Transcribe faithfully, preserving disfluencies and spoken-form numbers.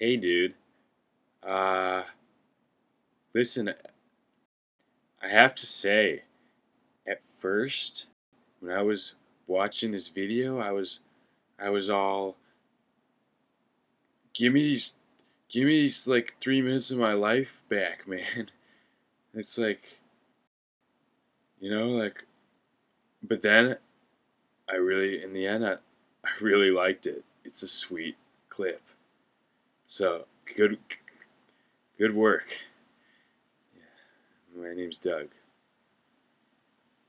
Hey dude, uh, listen, I have to say, at first, when I was watching this video, I was, I was all, give me these, give me these like three minutes of my life back, man. It's like, you know, like, but then I really, in the end, I, I really liked it. It's a sweet clip. So good, good work. Yeah. My name's Doug.